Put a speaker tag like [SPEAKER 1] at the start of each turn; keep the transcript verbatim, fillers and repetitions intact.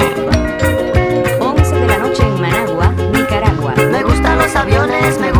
[SPEAKER 1] once de la noche en Managua, Nicaragua.
[SPEAKER 2] Me gustan los aviones, me